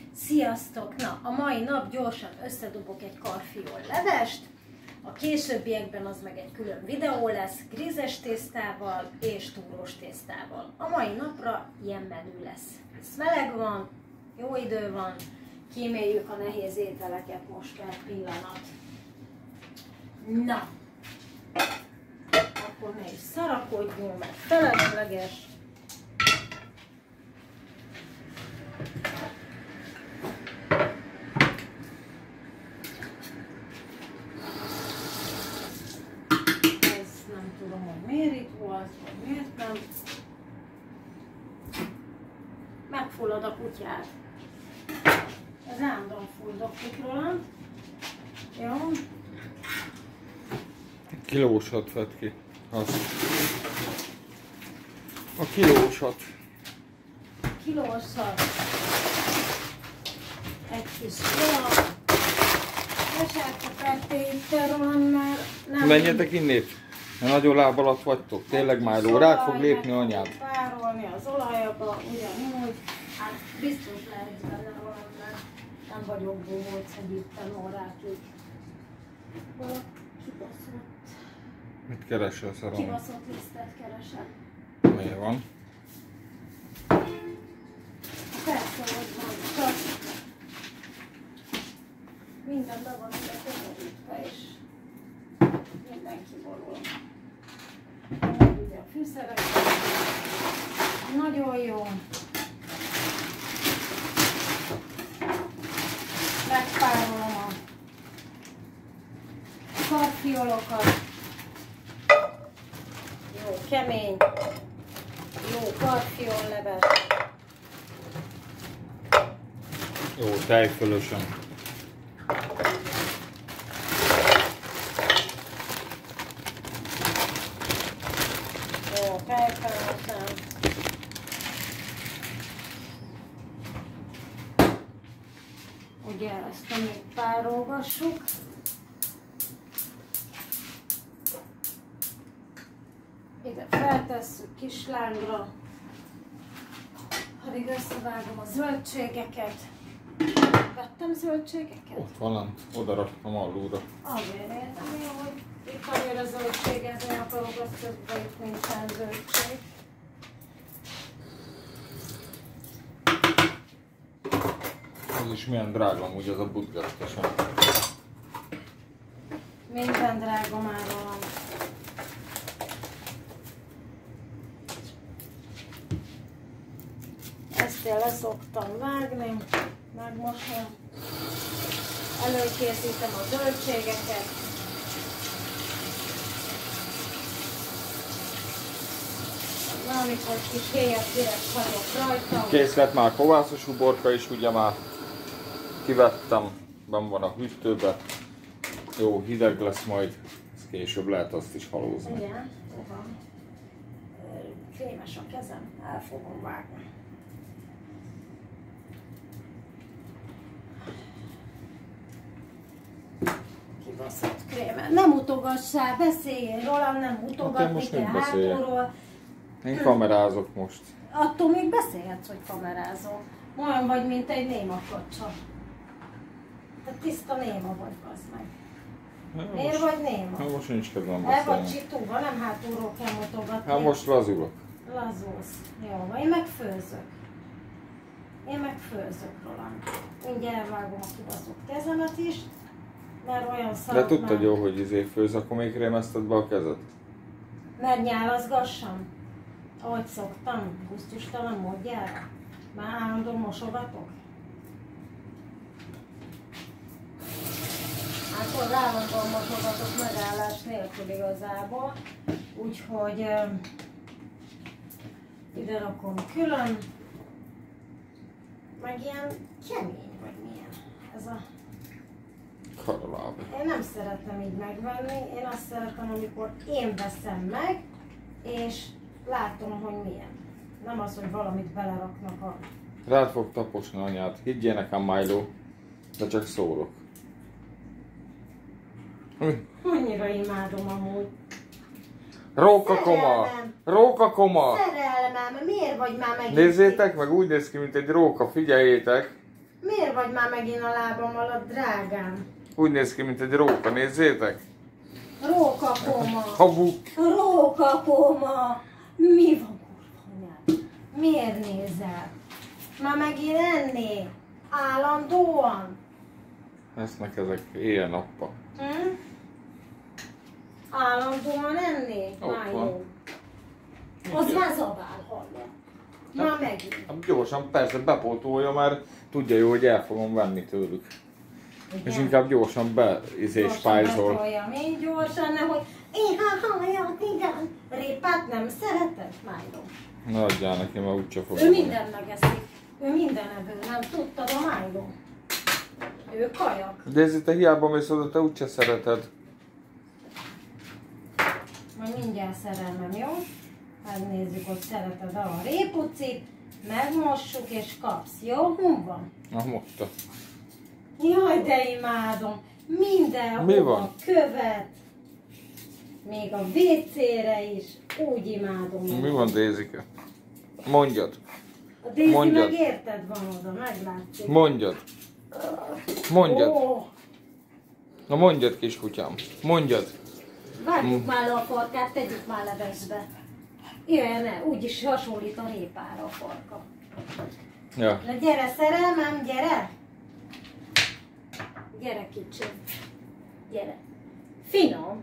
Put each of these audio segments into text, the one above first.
Sziasztok! Na, a mai nap gyorsan összedobok egy karfiol levest, a későbbiekben az meg egy külön videó lesz, grízes tésztával és túrós tésztával. A mai napra ilyen menü lesz. Ez meleg van, jó idő van, kíméljük a nehéz ételeket most per pillanat. Na, akkor ne is szarakodjunk, meg felesleges. Tudom, hogy miért itt volt, vagy miért nem. Megfullad a kutyát. Ez állandóan fulldogtuk róla. Jó. Kilósat vett ki. Az. A kilósat. Kilósat. Egy kis rola. Esertetetté itt róla, mert nem... Menjetek innét! Mert nagyon láb alatt vagytok. Tényleg Milo, rád fog lépni anyád. Párolni az olajba, ugyanúgy. Hát biztos lehet benne valami, mert nem vagyok bohóc, hogy itt a norrákig. Kibaszott. Mit keresel, szerelem? Kibaszott lisztet keresem. Miért van? Persze, hogy van. Csak minden be van ide közvetítve, és mindenki borul. Ugye a fűszerek. Nagyon jó. Megpárolom a karfiolokat. Jó kemény, jó karfiolleves. Jó, tejfölösen. Jó, tejfölösen. Ugye ezt még párolgassuk. Ide feltesszük kis lángra, addig összevágom a zöldségeket. Vettem zöldségeket? Ott van lent, oda raktam alulra. Azért értem jó, hogy itt annyira zöldségezni akarok, az közben itt nincsen zöldség. Az is milyen drága amúgy az a budgesztesen. Minden drága már van. Ezt én leszoktam vágni, megmosom. Előkészítem a zöldségeket. Valamikor kis héjas direkt hagyok rajta. Kész lett már kovászos uborka is, ugye már kivettem, benn van a hűtőbe. Jó, hideg lesz majd, ez később lehet azt is halózni. Igen, van. Krémes a kezem, el fogom vágni. Kibaszott krémet. Nem utogassál, beszéljél róla, nem utogatni kell hátulról. Én kamerázok most. Attól még beszélhetsz, hogy kamerázol. Olyan vagy, mint egy néma kocsa. Te tiszta néma vagy, bazd meg. Miért vagy néma? Hát most nincs kedvem El vagy beszélni. csitúva, nem hátulról kell mutogatni. Hát most lazulok. Lazulsz. Jó, van, én meg főzök. Én meg főzök, Roland. Mindjárt elvágom a kibaszott kezemet is, mert olyan szarok. De tudtad jó, hogy főz, akkor még krémezted be a kezed? Mert nyálazgassam. Ahogy szoktam, gusztustalan módjára. Már állandóan mosogatok. Hát állandóan mosogatok megállás nélkül igazából. Úgyhogy ide rakom külön. Meg ilyen kemény, vagy milyen. Ez a... Karaláb. Én nem szeretem így megvenni, én azt szeretem, amikor én veszem meg, és látom, hogy milyen. Nem az, hogy valamit beleraknak a... Rád fog taposni anyád. Higgyél nekem, Milo, de csak szólok. Annyira imádom amúgy. Rókakoma! Rókakoma! Szerelmem, miért vagy már megint? Nézzétek meg, úgy néz ki, mint egy róka, figyeljétek! Miért vagy már megint a lábam alatt, drágám? Úgy néz ki, mint egy róka, nézzétek! Rókapoma! Habuk! Rókapoma! Mi van, kurva anyád? Miért nézel? Már megint enni? Állandóan? Esznek ezek éjjel-nappal. Hm? Állandóan enni? Ott Már van. jó. Az már zabál, hallja. Már megint. Hát gyorsan, persze bepótolja, mert tudja jó, hogy el fogom venni tőlük. Igen. És inkább gyorsan spájzol. Betolja, még gyorsan, nehogy igen. Répát nem szereted, Májló? Ne adjál neki, mert úgyse fogom. Ő mindent megeszik. Ő minden evő, nem tudtad a Májló? Ő kajak. De ez itt a hiába mész oda, te úgyse szereted. Majd mindjárt szerelmem, jó? Megnézzük, hogy szereted a répucit, megmossuk és kapsz, jó? Hol van? Na, mondta. Jaj, de imádom! Mindenhol Mi van? követ, még a WC-re is, úgy imádom. Mi van, Dézike? Mondjad. A Daisy Mondjad. meg érted van oda, meglátszik. Mondjad. Mondjad. Ó, Na mondjad, kiskutyám. Mondjad. vágjuk már le a farkát, tegyük már levesbe. Jöjjön el, úgyis hasonlít a répára a farka. Ja. Na gyere, szerelmem, gyere! Gyere, kicsi. Gyere. Finom.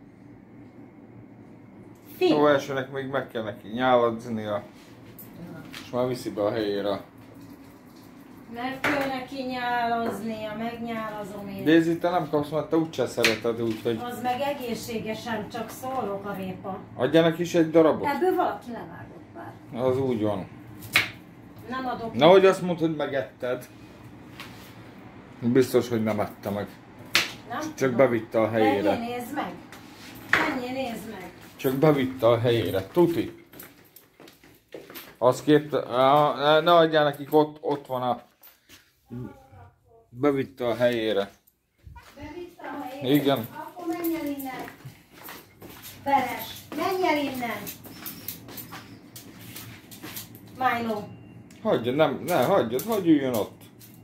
Finom. Szóval elsőnek még meg kell neki nyáladznia. És már viszi be a helyére. Meg kell neki nyálaznia, megnyálazom én. Dézi, te nem kapsz, mert te úgyse szereted, úgyhogy Az meg egészségesen, csak szólok a répa. adjanak is egy darabot. Ebből valaki levágott már. Az úgy van. Nem adok. Nehogy azt mondd, hogy megetted. Biztos, hogy nem ette meg. Nem Csak tudom. bevitte a helyére. Ennyi, nézd meg. Ennyi, nézd meg. Csak bevitte a helyére. Tuti. Azt kérte, ne adjál nekik, ott van a... Bevitte a helyére. Bevitte a helyére. Igen. Akkor menj el innen. Veres, menj el innen. Milo, Hagyjad, hagyj üljön ott.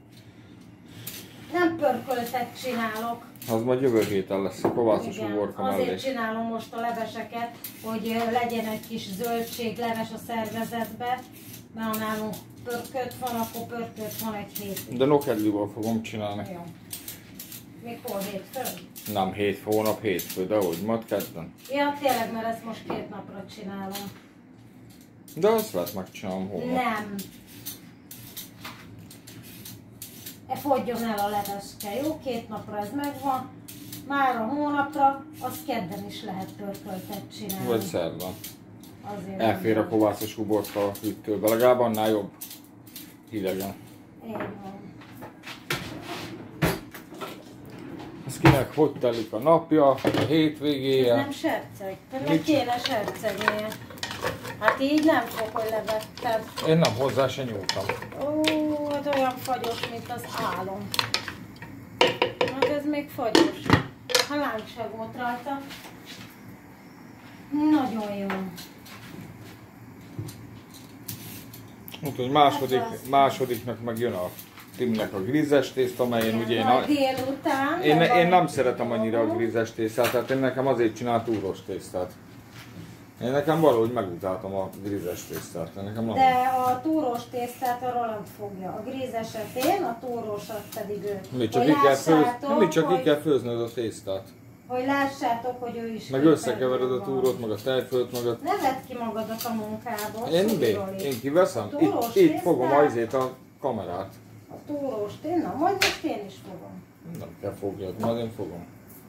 nem pörköltet csinálok. Az majd jövő héten lesz a kovászos Igen, uborka mellé. azért csinálom most a leveseket, hogy legyen egy kis zöldségleves a szervezetbe, mert ha nálunk pörkölt van, akkor pörkölt van egy hétig. De nokedlival fogom csinálni. Jó. Mikor hétfőn? Nem, hónap hétfő, de hogy majd kedden. Ja, tényleg, mert ezt most 2 napra csinálom. De azt lehet megcsinálom holnap. Nem. Fogjon el a leveske, jó? 2 napra ez megvan. Már a hónapra, azt kedden is lehet pörköltet csinálni. Vagy szerdán. Azért Elfér a nem. kovászos uborka a hűtőbe, legalább annál jobb. Hidegen. Így van. Ez kinek hogy telik a napja, a hétvégéje. Nem serceg, te meg Mit? kéne sercegnie. Hát így nem fog, hogy levetted. Én nem hozzá se nyúltam. Ó, hát olyan fagyos, mint az álom. Meg ez még fagyos. Ha láng se volt rajta. Nagyon jó. Úgyhogy másodiknak meg jön a Timnek a grízes tészta, amelyen ugye én, Majd délután. én nem szeretem annyira a grízes tésztát, tehát én nekem azért csinál túros tésztát. Én nekem valahogy megutáltam a grízes tésztát. Nekem nem. De a túrós tésztát a Roland fogja. A grízeset én, a túrósat pedig ő. Még csak, Hogy ki kell főznöd a tésztát. hogy lássátok, hogy ő is Meg képen összekevered a van. túrót, meg a tejfölt, meg a... Ne vedd ki magadat a munkából. Én Szuliról is. Én kiveszem? Túrós Itt tésztát? fogom azért a kamerát. A túrós tésztát, na majd most én is fogom. Nem kell fogjad, majd én fogom.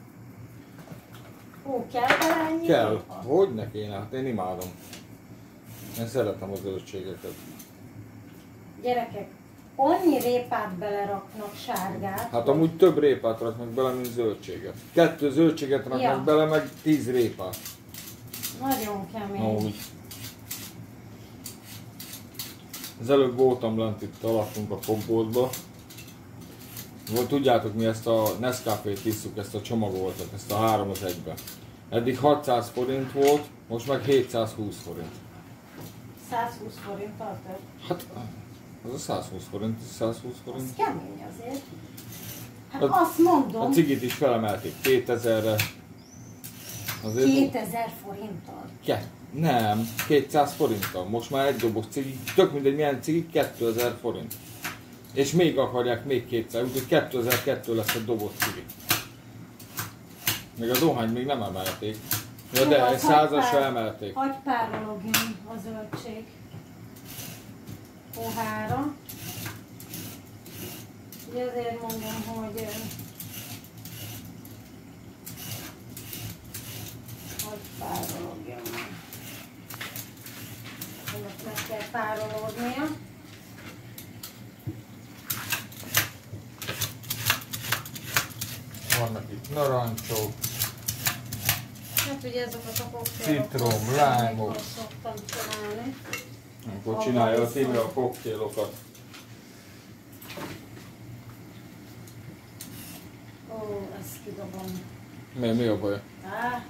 Ó, kell bele ennyi? Kell. répa? Hogy ne kéne? Hát én imádom. Én szeretem a zöldségeket. Gyerekek, annyi répát beleraknak, sárgát. Hát amúgy több répát raknak bele, mint zöldséget. 2 zöldséget raknak Ja. bele, meg 10 répát. Nagyon kemény. Na úgy. Az előbb voltam lent itt alattunk a kompótba. Tudjátok, mi ezt a Nescafét hisszuk, ezt a csomagoltat, ezt a 3 az 1-be. Eddig 600 forint volt, most meg 720 forint. 120 forint tartott. Hát Az a 120 forint, 120 forint. Az kemény azért. Hát azt mondom. A cigit is felemelték 2000-re. 2000 forinttal? Nem, 200 forinttal. Most már egy doboz cigi, tök mindegy milyen cigi, 2000 forint. És még akarják még 200, úgyhogy 2002 lesz a doboz cigi. Még a dohányt még nem emelték. Ja, de egy 100-asra emelték. Hagypárologjon a zöldség. Pohára. Ugye azért mondom, hogy hagypárologjon. Ennek meg kell párolódnia. Vannak itt narancsok. Hát ugye ezeket a koktélokat Citrom, lájmok. szoktam csinálni. Akkor csinálja a Timi a koktélokat. Ó, ezt kidobom. Mi a baj? Á,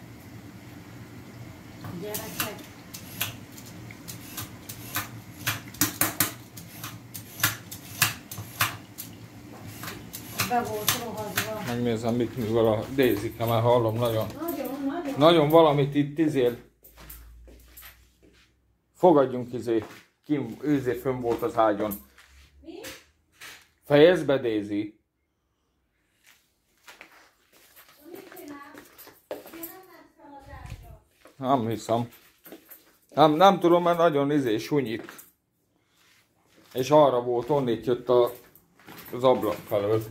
gyerekek. Be volt rohadva. Megnézem mit mivel a Daisy-ke, már hallom nagyon. Nagyon. Nagyon valamit itt fogadjunk kim fönn volt az ágyon. Mi? Fejezd be, Daisy. Mit csinál? Én nem ment fel az ágyra. Nem hiszem. Nem tudom, mert nagyon sunyít. És arra volt, onnét jött az ablak felől.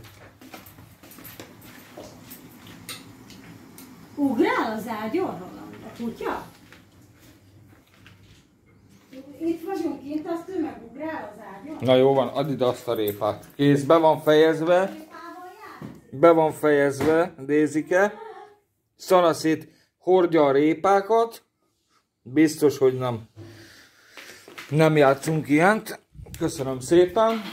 Ugrál az ágyon, Roland, a kutya? Itt vagyunk kint, azt ő meg ugrál az ágyon. Na jó van, add ide azt a répát. Kész, be van fejezve. Be van fejezve, Daisy-ke. Szanaszét hordja a répákat. Biztos, hogy nem játszunk ilyent. Köszönöm szépen.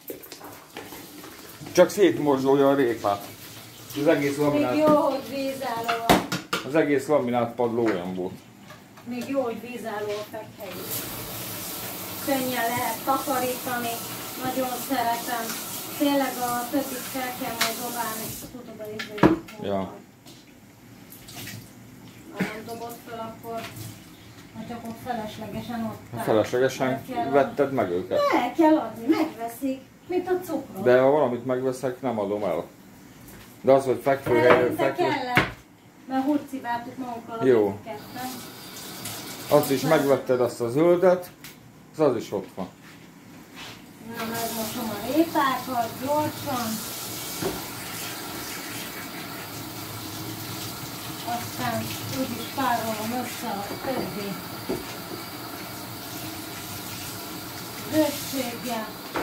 Csak szétmorzsolja a répát. Az egész laminát, Még jó, hogy vízálló a... az egész laminát padló olyan volt. Még jó, hogy vízálló a fekhelyi. Könnyen lehet takarítani. Nagyon szeretem. Tényleg a többit fel kell majd dobálni. Tudod, a izéjét. Ja. Ha nem dobod fel, akkor ha csak ott feleslegesen ott áll. Feleslegesen El kell vetted meg őket. El kell adni, megveszik, mint a cukrot. De ha valamit megveszek, nem adom el. De az, hogy fekvőhelyről De kellett, mert hurciváltuk magunkkal a Jó. kezüket, nem? Azt is megvetted, azt a zöldet, az is ott van. Na, megmosom a répákat gyorsan. Aztán úgyis párolom össze a többi zöldséggel.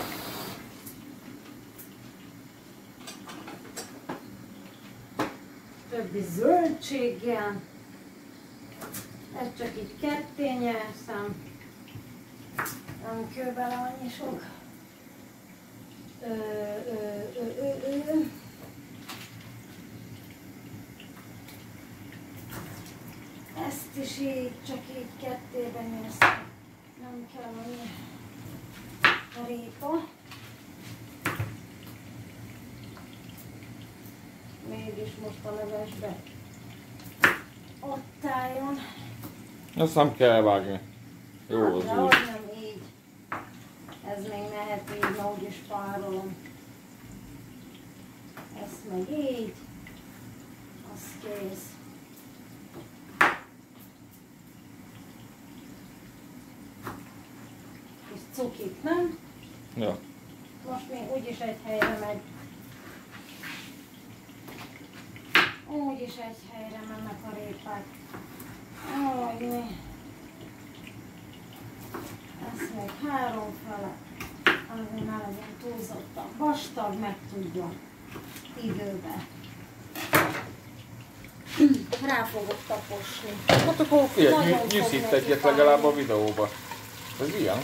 Többi zöldséggel. Ez csak így ketté nyerszem. Nem kell bele annyi sok. Ezt is így, csak így kettében nyerszem. Nem kell annyi a répa. Mégis most a levesbe ott álljon. Azt nem kell vágni. Jó az De úgy. hogy nem így. Ez még mehet így, mert úgyis párolom. Ezt meg így. Az kész. És cukik, nem? Ja. Most még úgyis egy helyre megy. Úgyis egy helyre mennek a répák. Ahogy mi. Ez még három fele. Azért ne legyen túlzottan vastag, meg tudjon időbe. Rá fogok taposni. Hát akkor Nagyon figyelj, fog nyűszít neki egyet fájni. legalább a videóba. Ez ilyen?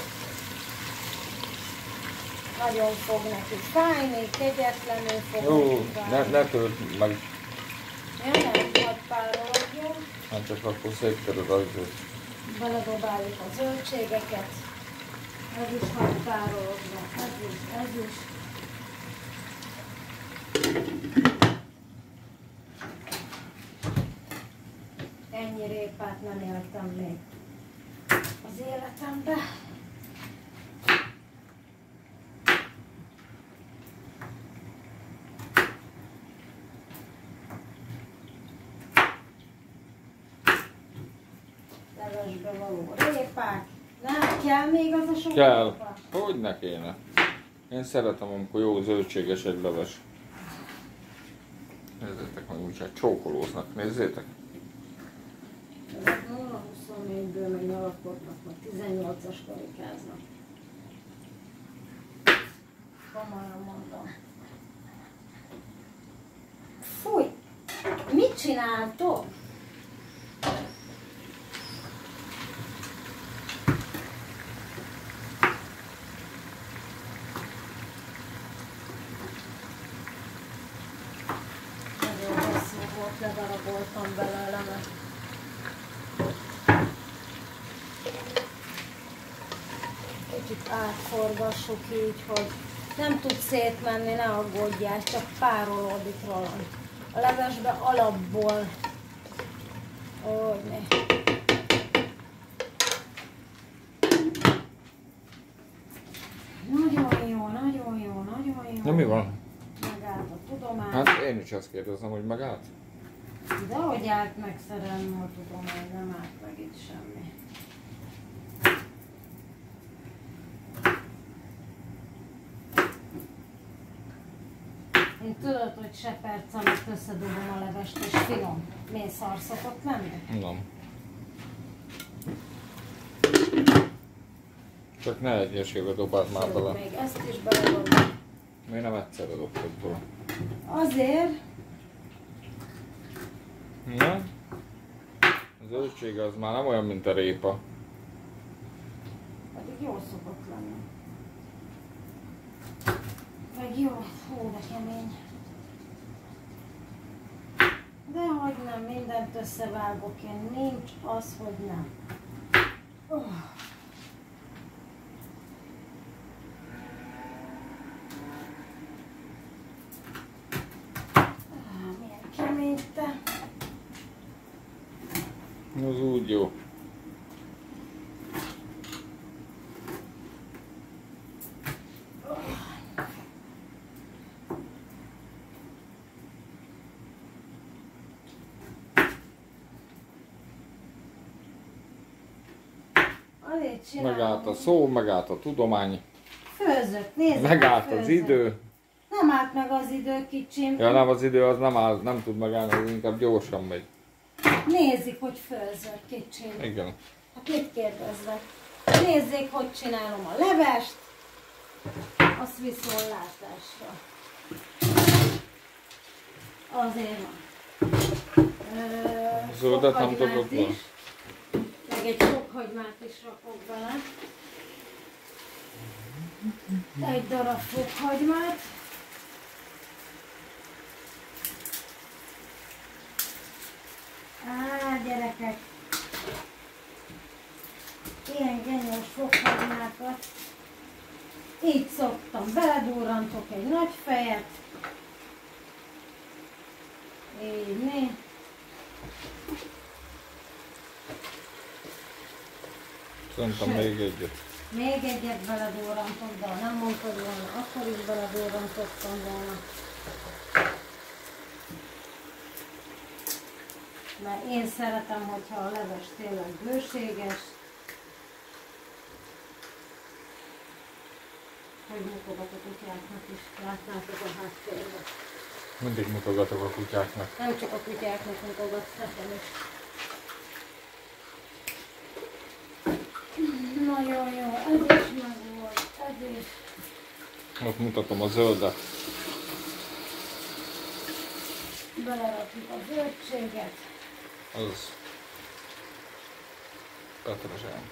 Nagyon fog neki fájni, kegyetlenül fog Jó, neki fájni. ne törd meg. Ja, nem, hadd párologjon. Hát csak akkor széttöröd az. Beledobáljuk a zöldségeket. Ez is hagy párologva, ez is. Ennyi répát nem éltem még az életemben. Levesbe való répák. Nem, kell még az a sok Kell. répa? Hogy ne kéne? Én szeretem, amikor jó zöldséges egy leves. Nézzétek meg, úgyhogy csókolóznak, nézzétek. Ezek 0-24-ből még nyalapodnak, meg 18-as karikáznak. Komolyan mondom. Fúj! Mit csináltok? Nagyon rosszul volt, ledaraboltam belőle, mert kicsit átforgassuk így, hogy nem tud szétmenni, ne aggódjál, csak párolódik róla. A levesbe alapból. Hogy ne. Nagyon jó, nagyon jó, nagyon jó. Na mi van? Megállt a tudomány. Hát én is azt kérdezem, hogy megállt. De hogy állt meg szerelem a tudomány, nem állt meg itt semmi. Én tudod, hogy se perc alatt összedugom a levest és finom. Mészar szokott lenni? Nem. Csak ne egyesével dobáld már bele. Még ezt is beledobom. Miért nem egyszerre dobtad bele? Azért, Na? A zöldsége az már nem olyan, mint a répa. pedig jó szokott lenni. Meg jó, hú, de kemény. De hogy nem, mindent összevágok én, nincs az, hogy nem. Milyen kemény te. Az úgy jó. Azért csinálom. Megállt a szó, megállt a tudomány, Főzök, nézzük. megállt az idő. Nem állt meg az idő, kicsim. Ja, nem, az idő az nem áll, nem tud megállni, az inkább gyorsan megy. Nézzük, hogy főzök, kicsim. Igen. Hát mit kérdezlek? Nézzék, hogy csinálom a levest. Azt viszontlátásra. Azért van. Zöldet nem Fokhagymát dobok be. is. Meg egy fokhagymát is rakok bele. Egy darab fokhagymát. Gyerekek. Ilyen genyós fokhagymákat. Így szoktam. Beledurrantok egy nagy fejet. Így né. Szerintem még egyet. Még egyet beledurrantok, de ha nem mondtad volna, akkor is beledurrantottam volna. Mert én szeretem, hogyha a leves tényleg bőséges. Hogy mutogat a kutyáknak is, látnátok a háttérben. Mindig mutogatok a kutyáknak. Nem csak a kutyáknak mutogat, nekem is. Nagyon jó, ez is meg volt, ez is. Most mutatom a zöldet. Belerakjuk a zöldséget. Az petrezselyem.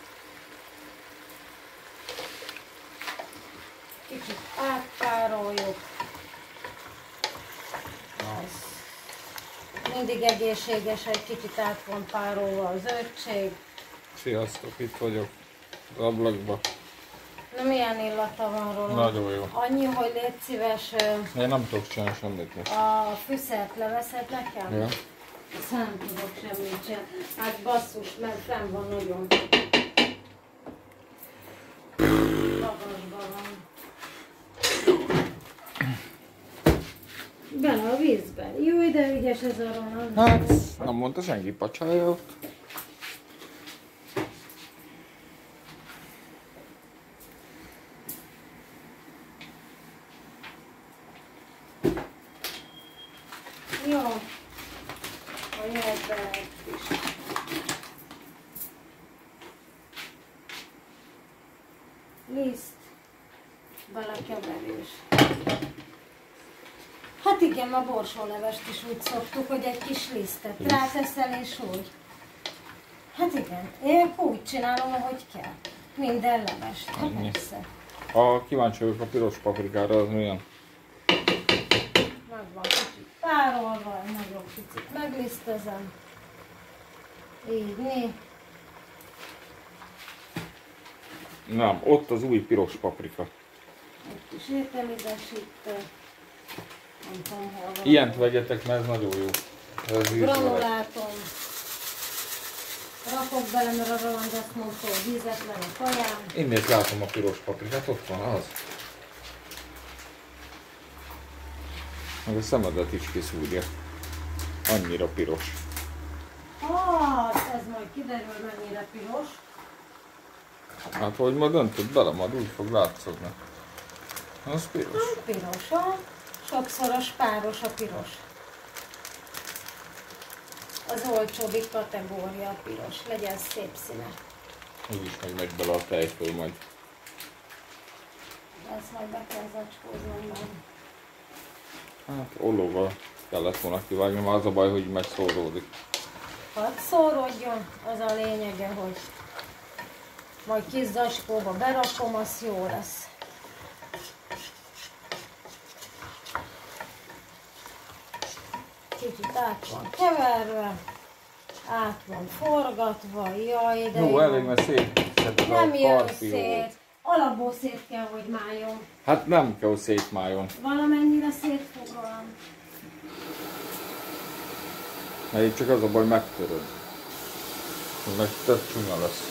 Kicsit átpároljuk. Az. Mindig egészséges, egy kicsit át van párolva a zöldség. Sziasztok, itt vagyok az ablakba. Na milyen illata van róla? Nagyon jó. Annyi, hogy légy szíves, Én nem tudok csinálni semmit most. a fűszert leveszed nekem? Ja. Azt nem tudok semmit csinálni. Hát basszus, mert fenn van nagyon. Magasban van. Bele a vízbe. Jó, de ügyes ez a Roland. Hát, nem mondta senki pacsája ott. Jó. A nyelvbe is. Liszt. Belekeverés. Hát igen, a borsólevest is úgy szoktuk, hogy egy kis lisztet ráteszel és úgy. Hát igen, én úgy csinálom, ahogy kell. Minden levest. Hát persze. Ha kíváncsi vagyok a piros paprikára, az milyen? Meg van kicsit párolva, nagyon picit meglisztezem. Így, né. Nem, ott az új piros paprika. Egy kis ételidesítő. Nem tudom, hol van. Ilyent vegyetek, mert ez nagyon jó. Ez Granulátom. Rakok bele, mert a Roland azt mondta, hogy vízetlen a kajám. Innét látom a piros paprikát, ott van az. Meg a szemedet is kiszúrja. Annyira piros. Hát, ez majd kiderül, mennyire piros. Hát, hogy ma döntöd bele, majd úgy fog látszódni. Az piros. Hát piros, ha? Sokszoros páros a piros. Az olcsóbbik kategória a piros. Legyen szép színe. Úgyis meg megy bele a tejföl majd. Ezt majd be kell zacskóznom meg. Hát ollóval kellett volna kivágni, már az a baj, hogy megszóródik. Hadd szórodjon, az a lényege, hogy majd kis zacskóba berakom, az jó lesz. Kicsit át van keverve, át van forgatva, jaj, de Jó, elég, mert szétszeded a nem jön karfiót. szét. Alapból szét kell, hogy májon. Hát nem kell, hogy szétmájon. Valamennyire szétfoglalom. Mert itt csak az a baj, megtöröd. Meg több csúnya lesz.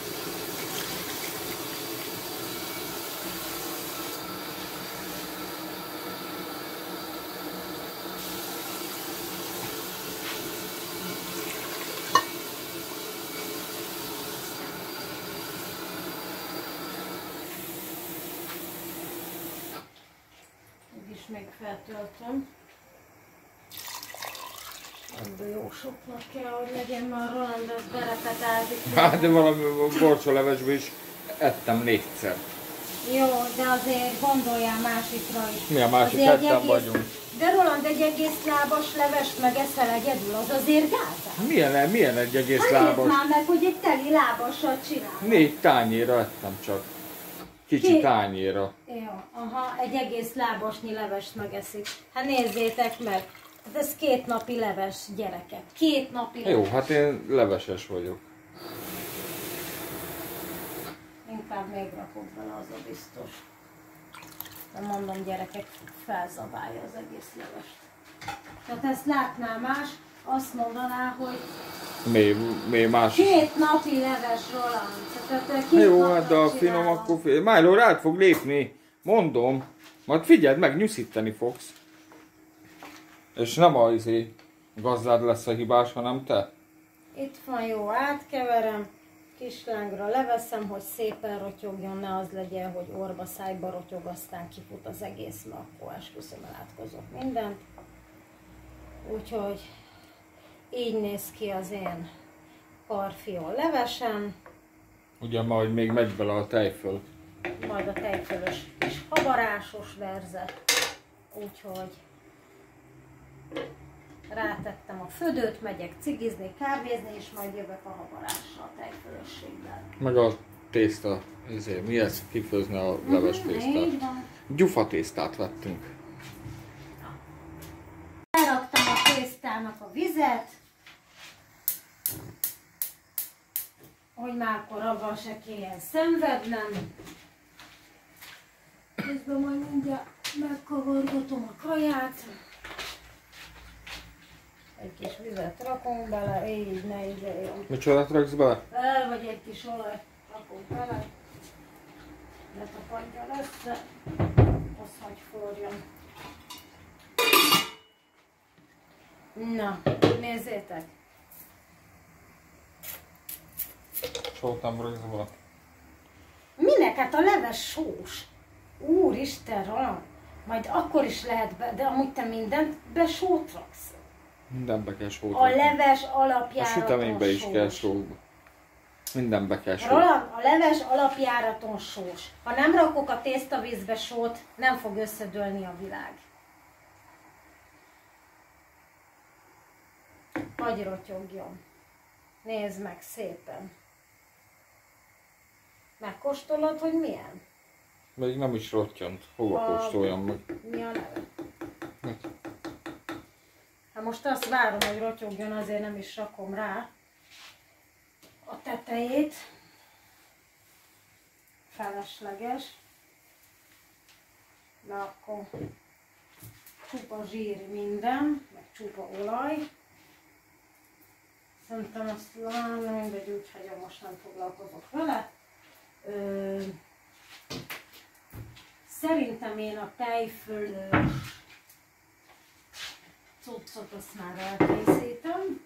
Így is még feltöltöm. Ebből jó soknak kell, hogy legyen, mert a Roland az berepetázik. Hát de valami borsólevesből is ettem 4-szer. Jó, de azért gondoljál másikra is. Mi a másik? Azért Ketten vagyunk. De Roland, egy egész lábas levest megeszel egyedül, az azért gázál. Milyen egy egész Hát lábas? nézd már meg, hogy egy teli lábassal csinál. 4 tányéra ettem csak. Kicsi tányéra. Jó, aha, egy egész lábasnyi levest megeszik. Hát nézzétek meg. Hát ez 2 napi leves, gyerekek. 2 napi leves. Jó, hát én leveses vagyok. Inkább még rakok bele, az a biztos. De mondom, gyerekek, felzabálja az egész levest. Tehát ezt látná más, azt mondaná, hogy Mi más? 2 napi leves, Roland. Tehát 2 Jó, napra hát de a csinálom. finom akkor fél. Milo rád fog lépni. Mondom. Majd figyeld meg, nyuszítani fogsz. És nem a gazdád lesz a hibás, hanem te. Itt van, jó, átkeverem. Kis lángra leveszem, hogy szépen rotyogjon, ne az legyen, hogy orba szájba rotyog, aztán kifut az egész, mert akkor esküszöm, elátkozok mindent. Úgyhogy így néz ki az én karfiol levesen, Ugye majd még megy bele a tejföl. majd a tejfölös kis habarásos verzet. Úgyhogy rátettem a födőt, megyek cigizni, kávézni, és majd jövök a habarással, a tejfölösséggel. Meg a tészta, mi ez? Kifőzni a leves Így tésztát. van. Gyufa tésztát vettünk. Elraktam a tésztának a vizet, hogy már akkor abban se kelljen szenvednem. Közben majd mindjárt megkavargatom a kaját. Egy kis vizet rakunk bele, így ne izéljon. Micsodát raksz bele? El vagy egy kis olaj rakunk bele. Letapadja össze. Azt hagy forjon. Na, nézzétek! Sót nem raksz bele. Minek? Hát a leves sós. Úristen, Roland! Majd akkor is lehet be, de amúgy te mindent be sót raksz. Mindenbe kell sót A rakni. leves A alapjáraton süteménybe is sós. kell só. Mindenbe kell só. Roland, a leves alapjáraton sós. Ha nem rakok a tésztavízbe sót, nem fog összedőlni a világ. Hagy rotyogjon. Nézd meg szépen. Megkóstolod, hogy milyen? Még nem is rottyant. Hova kóstoljam meg? Mi a neve? Hát most azt várom, hogy rotyogjon, azért nem is rakom rá a tetejét. Felesleges. Na akkor csupa zsír minden, meg csupa olaj. Szerintem azt mindegy, úgy hagyom, most nem foglalkozok vele. Szerintem én a tejfölös cuccot azt már elkészítem.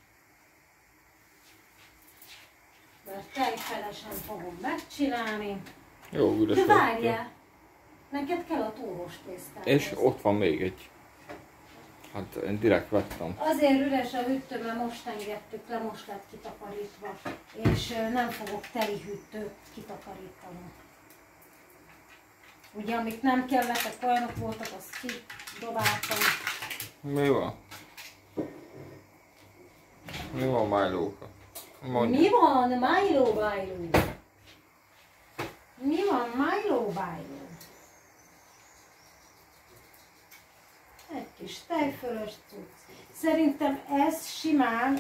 Mert tejfelesen fogom megcsinálni. Jó, üres. De várjál! Neked kell a túrós tésztához. És ott van még egy. Hát én direkt vettem. Azért üres a hűtő, mert most engedtük le, most lett kitakarítva. És nem fogok teli hűtőt kitakarítani. Ugye, amik nem kellettek, olyanok voltak, azt kidobáltam. Mi van? Mi van, Milo-ka? Mondj. Mi van, Milo Bájló? Mi van, Milo Bájló? Egy kis tejfölös cucc. Szerintem ez simán...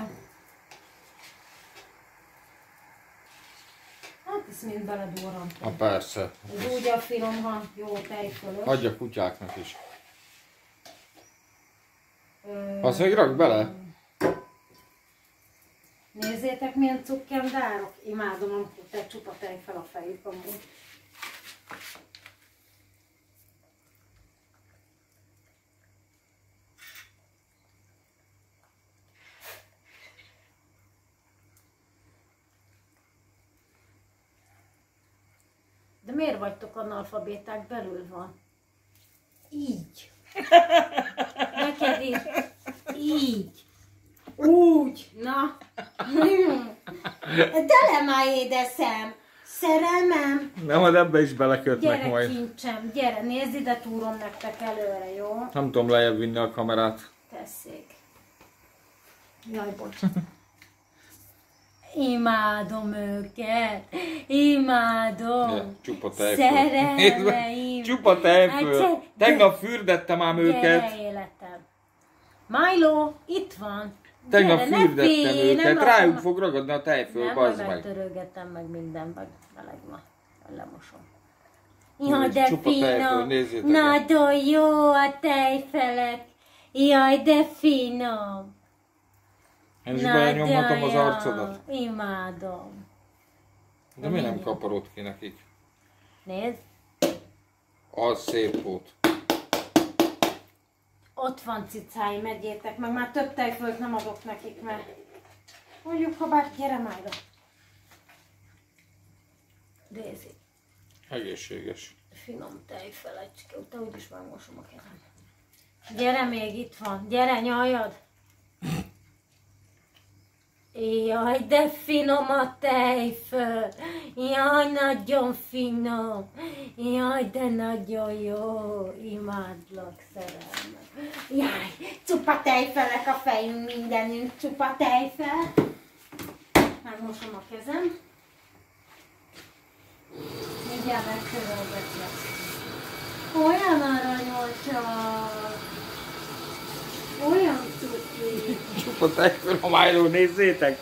hát ezt mind beledurrantom. Na persze. Ez úgy a finom, ha jó tejfölös. Adj a kutyáknak is. Azt még rak bele? Nézzétek, milyen cukkendárok. Imádom, amikor te csupa tejfel a fejük amúgy. De miért vagytok analfabéták? Belül van. Így. Neked is. Így. Úgy. Na. Tele már édeszem. Szerelmem. Nem, majd ebbe is belekötnek Gyere majd. kincsem. Gyere, nézd ide, túrom nektek előre, jó? Nem tudom lejjebb vinni a kamerát. Tessék. Jaj, bocs. Imádom őket. Imádom. Ja, csupa tejföl. Szerelmeim. Csupa tejföl. Hát, Tegnap fürdettem ám őket. Gyere, életem. Milo, itt van. Tegnap Gyere, ne fürdettem félj, nem őket. Rájuk rakom- fog ragadni a tejföl, Nem, bazd majd meg. megtörölgetem meg minden, meg meleg ma. Lemosom. Jaj, Jaj, de csupa tejföl, finom. nézzétek meg. Nagyon jó a tejfelek. Jaj, de finom. Én is belenyomhatom az jó. arcodat. Imádom. De miért nem kaparod ki nekik? Nézd, Az szép volt. ott van cicáim, egyétek meg, már több tejfölt nem adok nekik, mert mondjuk, ha bár gyere már ide. Dézi, Egészséges. finom tejfelecske, utána úgyis megmosom a kezem. Gyere, még itt van, gyere, nyaljad! Jaj, de finom a tejföl! Jaj, nagyon finom! Jaj, de nagyon jó! Imádlak, szerelmem! Jaj, csupa tejfelek a fejünk, mindenünk csupa tejfel! Megmosom a kezem. Mindjárt megtörölgetlek. Olyan aranyosak! Olyan cuki! Csupa tejföl a Milo, nézzétek!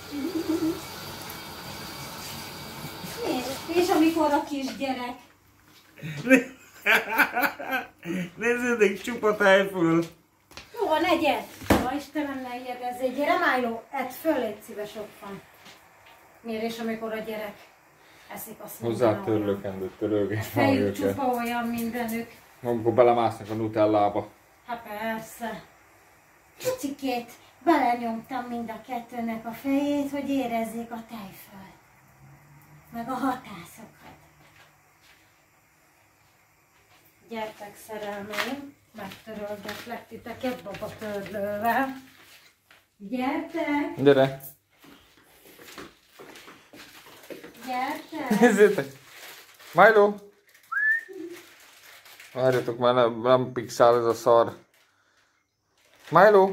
És amikor a kisgyerek Nézzétek, csupa tejföl. Jó van, egyed. Ha Istenem, ne ijedezzél. Gyere, Milo, edd föl, légy szíves, ott van. Miért és amikor a gyerek eszik, azt mondja. Hozzá törlőkendőt, törölgés van Fejük őket. csupa olyan mindenük. Amikor belemásznak a nutellába. Hát persze. Kicsikét belenyomtam mind a kettőnek a fejét, hogy érezzék a tejfölt. Meg a hatászokat. Gyertek, szerelmeim, megtörölgetlek titeket babatörlővel. Gyertek! Gyere! Gyertek! Nézzétek! Milo! Várjatok, már nem pixál ez a szar. Milo!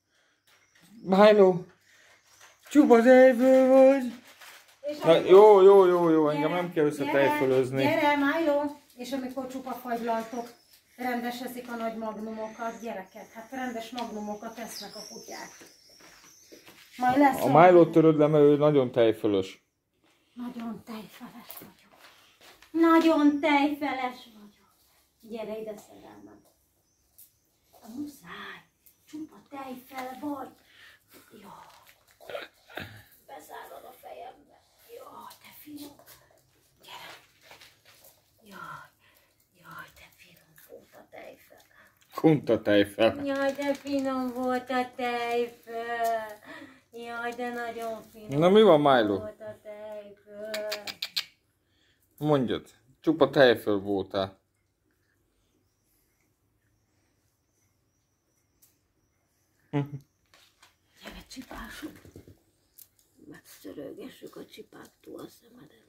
Milo! Csupa tejföl vagy! Na, jó, engem nem kell összetejfölözni. Gyere, Milo! És amikor csupa fagylaltok, rendes eszik a nagy magnumokat, gyerekek. Hát rendes magnumokat esznek a kutyák. Majd lesz A Milo-t töröd le, mert ő nagyon tejfölös. Nagyon tejfeles vagyok. Nagyon tejfeles vagyok. Gyere ide, szerelmem. A muszáj. Csupa tejfel vagy. Jó. Bezárod a fejembe. Jó, te finom. Gyere. Jaj, te finom volt a tejfel. Kunta tejfel. Jaj, de finom volt a tejfel. Jaj, de nagyon finom. Na mi van, Milo? Volt a tejfel. Mondjad, csupa tejföl voltál. Gyere, csipások. Megszörögessük a csipáktól a szemedet.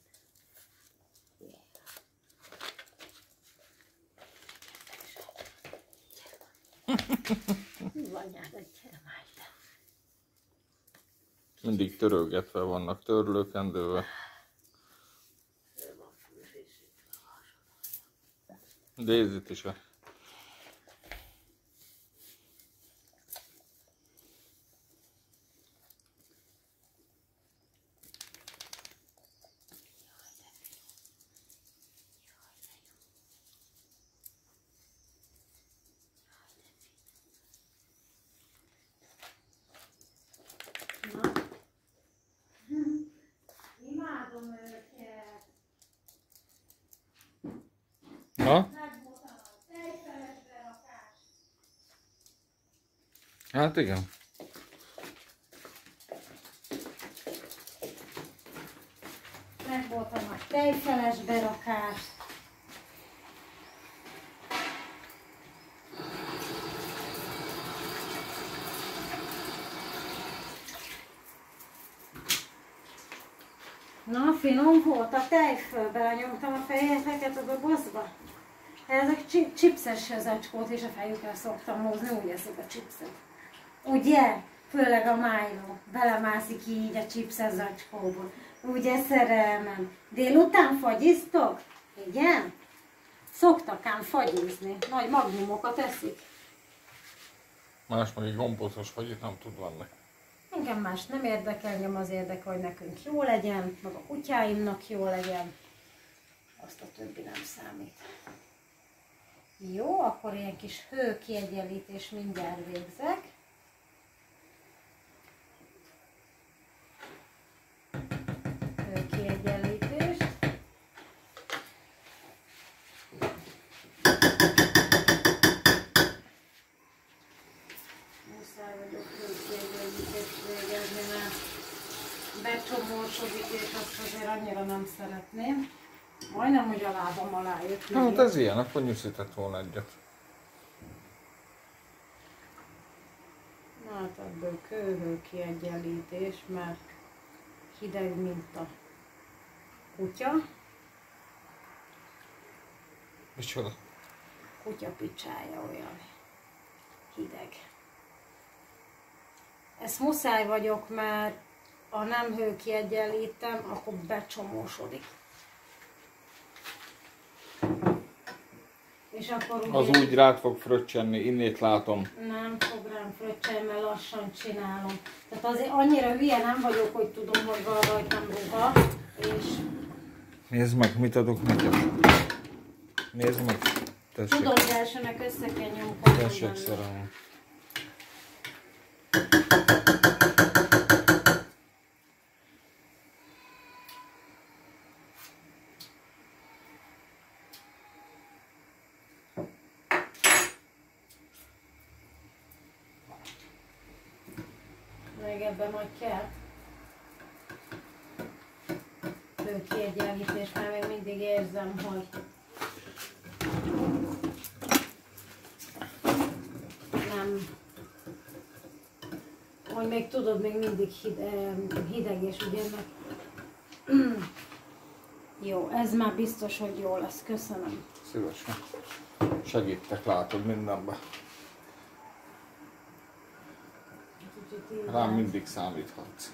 Anyádat, gyere már ide. Mindig törölgetve vannak, törlőkendővel. Daisy-t is. Imádom őket. Na? Hát igen. Megvoltam a tejfeles berakás. Na, finom volt a tejföl, belenyomtam a fejeteket a dobozba. Ezek chipses zacskót is a fejükre szoktam hozni, úgy eszik a chipset. Ugye? Főleg a Milo. Belemászik így a chipses zacskóba. Ugye, szerelmem? Délután fagyiztok? Igen? Szoktak ám fagyizni. Nagy magnumokat eszik. Más meg egy gombócos vagy itt nem tud venni. Engem más nem érdekel, engem az érdekel, hogy nekünk jó legyen, meg a kutyáimnak jó legyen. Azt a többi nem számít. Jó, akkor ilyen kis hőkiegyenlítés mindjárt végzek. Hőkiegyenlítést. Muszáj vagyok hőkiegyenlítést végezni, mert becsomósodik, és azt azért annyira nem szeretném. Majdnem, hogy a lábam alá jött. Hát ez ilyen, akkor nyuszített volna egyet. Na hát ebből kőhőkiegyenlítés, mert hideg, mint a kutya. Micsoda? Kutya picsája olyan hideg. Ezt muszáj vagyok, mert ha nem hőkiegyenlítem, akkor becsomósodik. És akkor Az úgy rád fog fröccsenni, innét látom. Nem fog rám fröccselni, mert lassan csinálom. Tehát azért annyira hülye nem vagyok, hogy tudom, hogy van rajtam ruha, és... Nézd meg, mit adok neked. Nézd meg. Tessék. Tudom, de elsőnek össze kell nyomkodni. Tessék szerelem. Még ebben majd kell. Kiegyenlítés, mert még mindig érzem, hogy nem, hogy még tudod, még mindig hideg és ugye meg. Jó, ez már biztos, hogy jó lesz, köszönöm. Szívesen. Segítek, látod mindenbe. Rám mindig számíthatsz.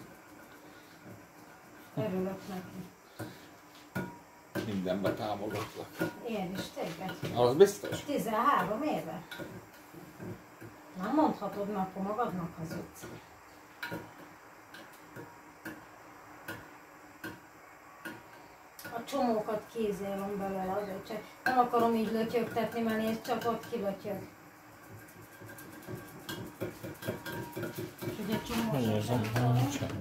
Örülök neki. Mindenbe támogatlak. Én is téged. Az biztos? 13 éve. Nem mondhatod, mert akkor magadnak hazudsz. A csomókat kézélom belőle, azért csak nem akarom így lötyögtetni, mert nézd, csak ott kilötyög. És ugye csomó sem.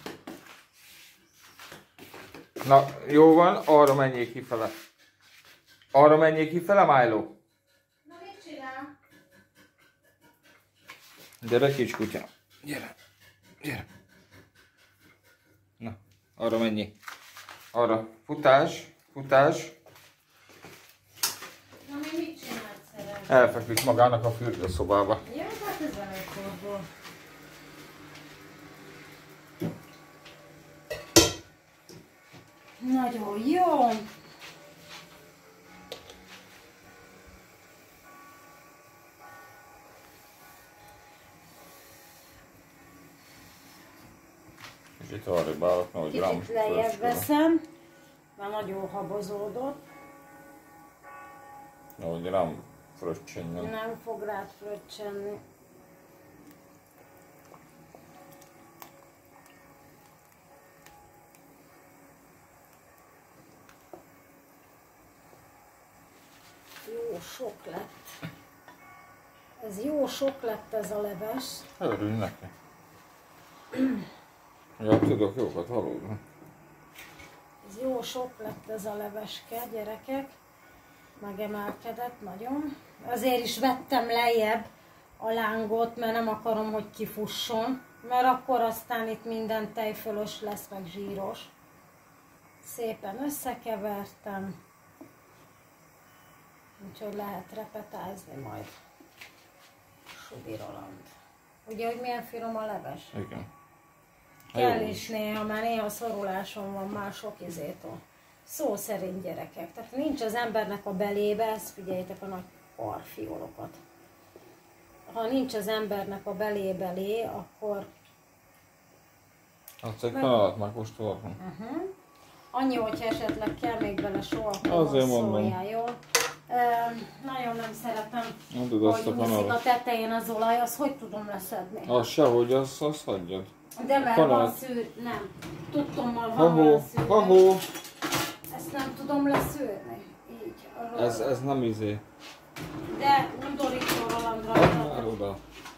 Na, jó van, arra menjél kifele. Arra menjél kifele, Milo? Na mit csinál? Gyere, kis kutya. Gyere. Gyere. Na, arra menjél. Arra. Futás. Futás. Na mi mit csinált szerelem? Elfeküdt magának a fürdőszobába. Jó, hát ez előfordul. Nagyon jó. Kicsit arrébb állok, nehogy rám Kicsit lejjebb veszem, mert nagyon habozódott. Nehogy rám fröccsenjen. Nem fog rád fröccsenni. Jó sok lett. Ez jó sok lett ez a leves. Örülj neki. Ja, tudok jókat valóban. Ez jó sok lett ez a leveske, gyerekek. Megemelkedett nagyon. Azért is vettem lejjebb a lángot, mert nem akarom, hogy kifusson. Mert akkor aztán itt minden tejfölös lesz, meg zsíros. Szépen összekevertem. Úgyhogy lehet repetázni majd. Subi Roland. Ugye, hogy milyen finom a leves? Igen. Kell is néha, már néha szorulásom van már sok izétől. Szó szerint, gyerekek. Tehát nincs az embernek a belébe, ezt figyeljétek a nagy karfiolokat. Ha nincs az embernek a belé, akkor... Adsz egy kanalat, már kóstolhatom. Annyi, hogyha esetleg kell még bele só, akkor Azért szóljál, jó? Nagyon nem szeretem, Mondod azt hogy a úszik a kanalat. tetején az olaj, azt hogy tudom leszedni? Az sehogy, azt hagyjad. De mert Kanalat. van szűr... Nem. Tudtommal van Ha-hó, olyan szűr. ha-hó. Ezt nem tudom leszűrni. Így. Ez nem izé. De undorító Roland Add rajta. már oda.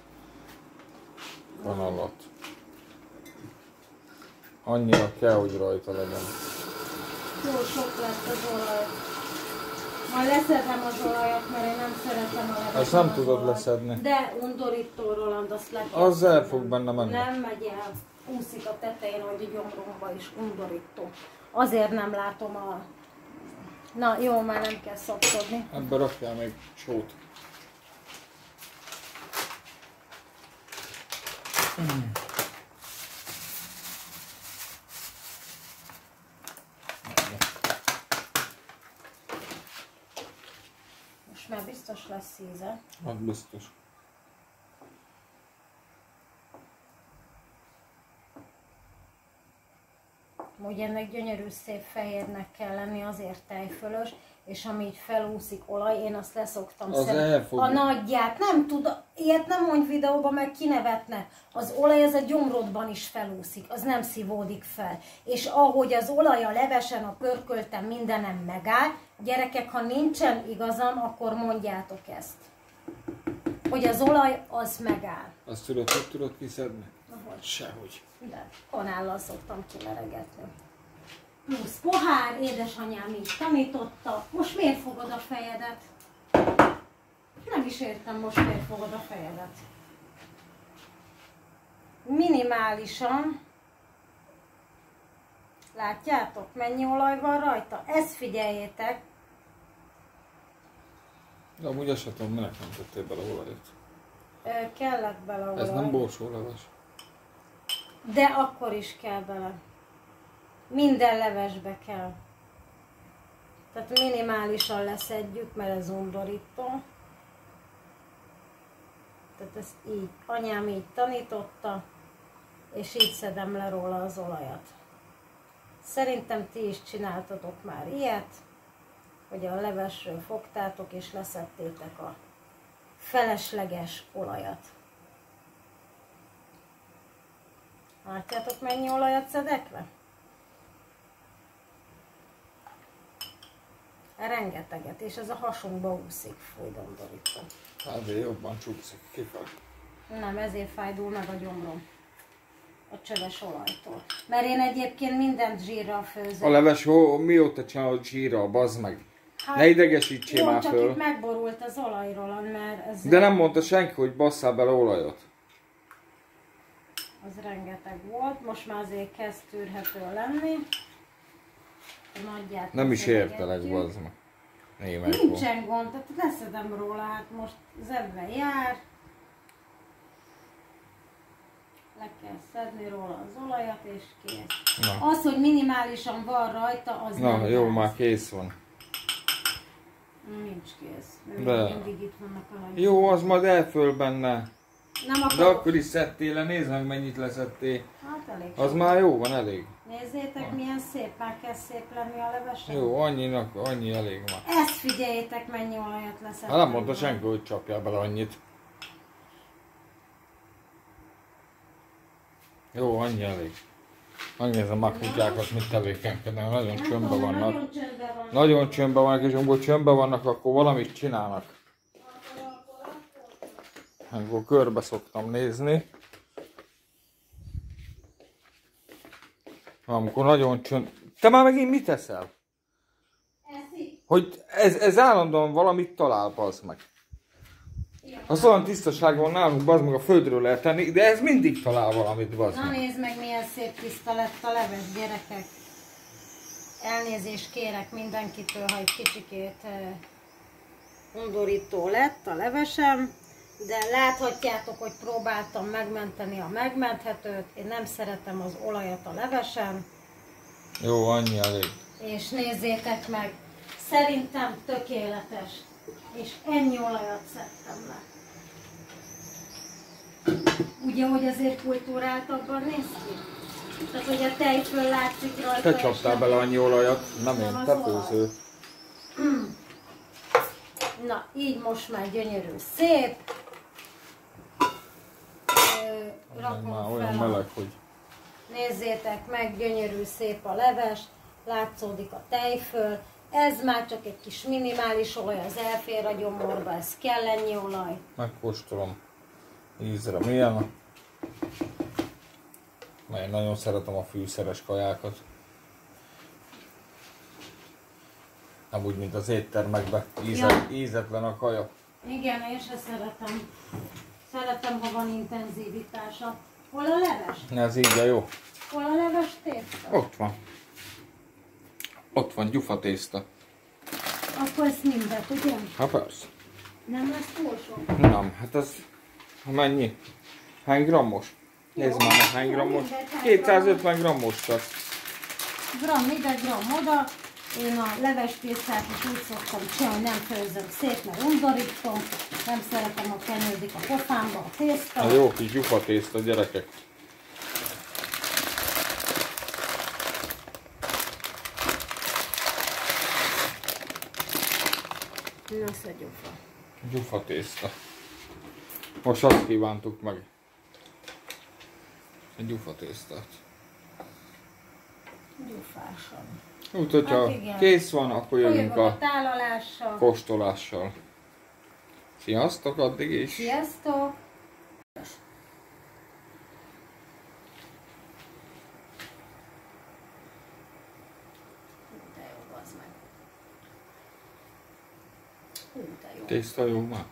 Kanalat. Annyira kell, hogy rajta legyen. Túl sok lett az olaj. Majd leszedem az olajat, mert én nem szeretem a levesen Ezt nem az tudod olajat. leszedni. De undorító Roland, azt le kell Az el szednem. fog benne menni. Nem megy el. Úszik a tetején, hogy a gyomromba is undorító. Azért nem látom a... Na jó, már nem kell szopkodni. Ebbe rakjál még sót. Most már biztos lesz íze. Hát biztos. Ugye ennek gyönyörű szép fehérnek kell lenni, azért tejfölös, és ami így felúszik olaj, én azt leszoktam elfog. A nagyját, nem tud, ilyet nem mondj videóban, meg kinevetne. Az olaj az a gyomrodban is felúszik, az nem szívódik fel. És ahogy az olaj a levesen, a pörköltem, mindenem megáll, gyerekek, ha nincsen igazam, akkor mondjátok ezt. Hogy az olaj, az megáll. Azt hogy tudod kiszedni? Ahogy. Sehogy. De kanállal szoktam kimeregetni. Plusz pohár, édesanyám így tanította. Most miért fogod a fejedet? Nem is értem, most miért fogod a fejedet. Minimálisan. Látjátok, mennyi olaj van rajta? Ezt figyeljétek. De amúgy azt sem tudom, minek nem tettél bele olajat. Kellett bele olaj. Ez nem borsóleves. De akkor is kell bele. Minden levesbe kell. Tehát minimálisan leszedjük, mert ez undorító. Tehát ezt így, anyám így tanította, és így szedem le róla az olajat. Szerintem ti is csináltatok már ilyet, hogy a levesről fogtátok és leszedtétek a felesleges olajat. Látjátok, mennyi olajat szedek le? Rengeteget, és ez a hasunkba úszik, fúj, undorító. Hát de jobban csúszik, kifele. Nem, ezért fájdul meg a gyomrom. A csöves olajtól. Mert én egyébként mindent zsírral főzök. A leves mióta csinálod zsírral, bazd meg? Hát, ne idegesítsél jó, már csak föl. itt megborult az olajról, mert ez... De nem mondta senki, hogy basszál bele olajat. Az rengeteg volt, most már azért kezd tűrhető lenni. A nagyját Nem is feszegetjük. értelek, bazd meg. Nincsen gond, tehát leszedem róla, hát most zebben jár. Le kell szedni róla az olajat, és kész. Na. Az, hogy minimálisan van rajta, az Na, nem jó, gáz. már kész van. Nincs kész. Még De. mindig itt vannak a nagy. Jó, az majd elföl benne. Nem akarok. De akkor is szedtél le, nézd meg mennyit leszettél. Hát elég. Az már jó van, elég. Nézzétek, milyen szép, már kezd szép lenni a levesen. Jó, annyi elég már. Ezt figyeljétek, mennyi olajat leszedtem. Hát nem mondta senki, hogy csapjál bele annyit. Jó, annyi elég. Megnézem már kutyákat, mit tevékenykednek, nagyon csömbbe vannak. Nagyon csöndben van. Nagyon csömbbe vannak, és amikor csömbbe vannak, akkor valamit csinálnak. Akkor körbe szoktam nézni. Amikor nagyon csönd... Te már megint mit teszel? Hogy ez állandóan valamit talál, bazd meg. Az olyan tisztaság van nálunk, bazd meg, a földről lehet tenni, de ez mindig talál valamit, bazd Na meg. nézd meg, milyen szép tiszta lett a leves, gyerekek. Elnézést kérek mindenkitől, ha egy kicsikét undorító lett a levesem, de láthatjátok, hogy próbáltam megmenteni a megmenthetőt. Én nem szeretem az olajat a levesen. Jó, annyi elég. És nézzétek meg, szerintem tökéletes. És ennyi olajat szedtem le. Ugye, hogy azért kultúráltabban néz ki? Tehát, hogy a tejföl látszik rajta. Te csaptál bele annyi olajat, nem én, az te olaj. főző. Na, így most már gyönyörű, szép. Rakom Már olyan fel a... meleg, hogy... Nézzétek meg, gyönyörű, szép a leves, látszódik a tejföl. Ez már csak egy kis minimális olaj, az elfér a gyomorba, ez kell ennyi olaj. Megkóstolom. Ízre milyen. Mert én nagyon szeretem a fűszeres kajákat. Nem úgy, mint az éttermekben. Ízetlen a kaja. Igen, én se szeretem. Szeretem, ha van intenzivitása. Hol a leves? Ez így a jó. Hol a leves tészta? Ott van. Ott van gyufatészta. Akkor ezt mindet, ugye? Hát persze. Nem lesz túl sok? Nem, hát az mennyi? Hány grammos? Nézd már, hány grammos? 250 grammos csak. Gram ide, gram oda. Én a leves tésztát is úgy szoktam csinálni, nem főzöm szét, mert undorítom. Nem szeretem, ha kenődik a pofámba a tészta. A jó kis gyufatészta, gyerekek. lesz a gyufa? Gyufa tészta. Most azt kívántuk meg. Egy gyufa tésztát. Gyufásan. Úgyhogy ha Hát kész van, akkor jövünk a tálalással. kóstolással. Sziasztok addig is! Sziasztok! De jó, az meg. De jó. Tészta jó már?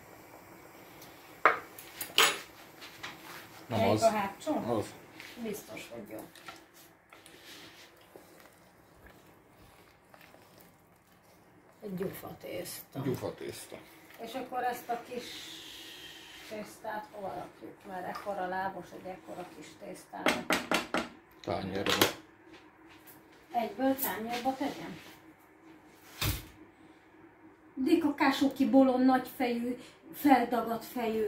Nem Helyik az. a hátsó? Az. Biztos, hogy jó. Egy gyufa tészta. Gyufa tészta. És akkor ezt a kis tésztát hova rakjuk? Mert ekkora lábos, egy ekkora kis tésztának. Tányérba. Egyből tányérba tegyem? Dikakásóki bolon nagyfejű, feldagadt fejű,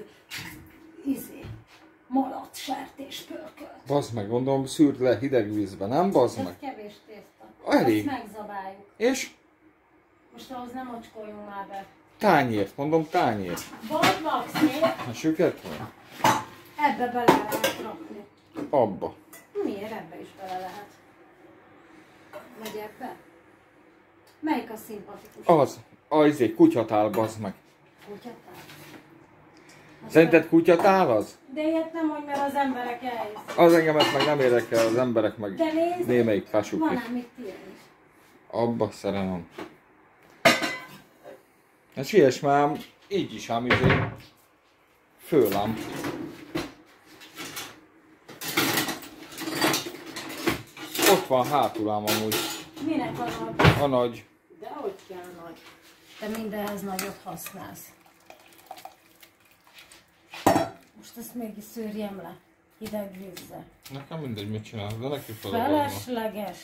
malac, sertés, pörkölt. Bazd meg, gondolom szűrd le hideg vízbe, nem bazd Ez meg? kevés tészta. Elég. Ezt megzabáljuk. És Most ahhoz nem ocskoljunk már be. tányért, mondom tányért. Vagy maxi, A süket van? ebbe bele lehet rakni. Abba. Miért? Ebbe is bele lehet. Vagy ebbe? Melyik a szimpatikus? Az. Az kutyatál, bazd meg. Kutyatál? Szerinted kutyatál az? De ilyet nem mondj, mert az emberek elhiszik. Az engemet meg nem érdekel, az emberek meg De nézd, némelyik van fásuk is. ám mit írni. Abba szerelem. Hát siess már, így is ám főlám. Ott van hátulám amúgy. Minek a nagy? A nagy. De hogy kell nagy? Te mindenhez nagyot használsz. Most ezt mégis szűrjem le. Hideg vízzel. Nekem mindegy, mit csinálok, de neki feladatom. Felesleges.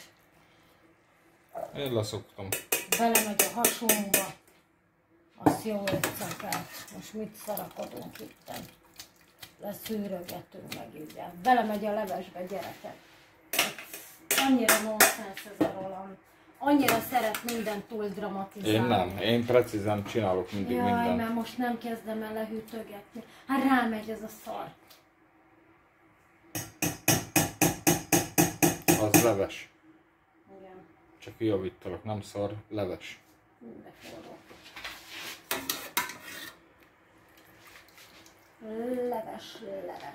Én leszoktam. Belemegy a hasunkba. Azt jó éjszakát. Most mit szarakodunk itten? Leszűrögetünk meg így. Belemegy a levesbe, gyerekek. Annyira nonsens ez a Roland. Annyira szeret mindent túl dramatizálni. Én nem, én precízen csinálok mindig Jaj, mindent. mert most nem kezdem el lehűtögetni. Hát rámegy ez a szar. Az leves. Igen. Csak javítalak, nem szar, leves. De forró. Leves.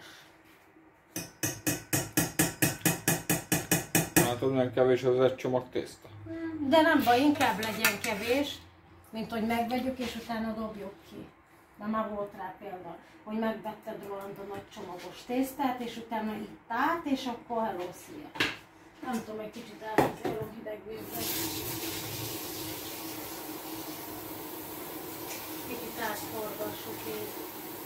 Látod, milyen kevés az egy csomag tészta? De nem baj, inkább legyen kevés, mint hogy megvegyük és utána dobjuk ki. De már volt rá példa, hogy megvetted Roland a nagy csomagos tésztát, és utána itt át, és akkor hello, szia. Nem tudom, egy kicsit elhozzállom hideg vízbe. Kicsit átforgassuk így.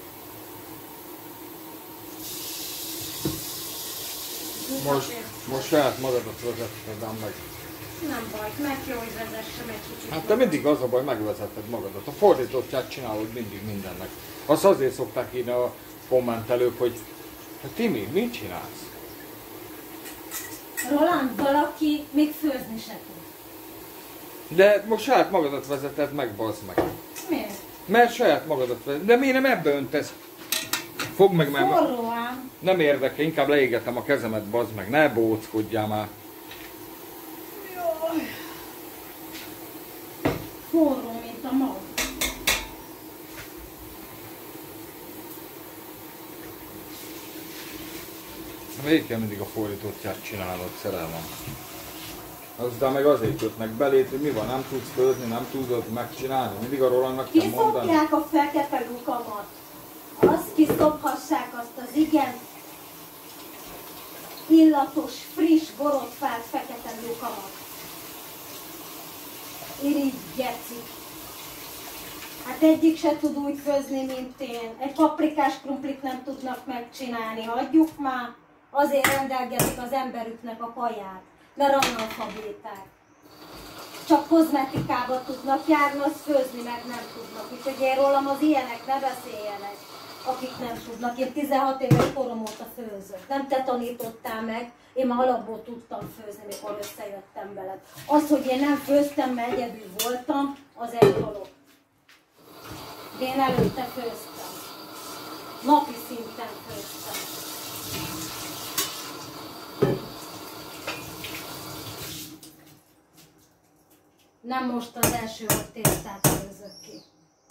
Most saját magadat vezetted meg. Nem baj, meg jó, hogy vezessem egy kicsit. Hát te mindig az a baj, megvezeted magadat. A fordítottját csinálod mindig mindennek. Azt azért szokták írni a kommentelők, hogy hát Timi, mit csinálsz? Roland, valaki még főzni se tud. De most saját magadat vezeted meg, bazd meg. Miért? Mert saját magadat vezeted. De miért nem ebbe öntesz? Fogd meg, mert Forró ám. nem érdekel, inkább leégetem a kezemet, bazd meg. Ne bóckodjál már. Jaj. Forró, mint a mag. Végig kell mindig a fordítottját csinálnod, szerelmem. Aztán meg azért kötnek belét, hogy mi van, nem tudsz főzni, nem tudod megcsinálni. Mindig a Rolandnak kell mondani. Kiszopják a fekete lukamat. Azt kiszophassák azt az igen illatos, friss, borotvált fekete lukamat. Irigy geci. Hát egyik se tud úgy főzni, mint én. Egy paprikás krumplit nem tudnak megcsinálni. Hagyjuk már. Azért rendelgetik az emberüknek a kaját. Mert analfabéták. Csak kozmetikába tudnak járni, azt főzni meg nem tudnak. Úgyhogy én rólam az ilyenek ne beszéljenek, akik nem tudnak. Én 16 éves korom óta főzök. Nem te tanítottál meg, én már alapból tudtam főzni, mikor összejöttem veled. Az, hogy én nem főztem, mert egyedül voltam, az egy dolog. Én előtte főztem. Napi szinten főztem. Nem most az első hord tésztát főzök ki.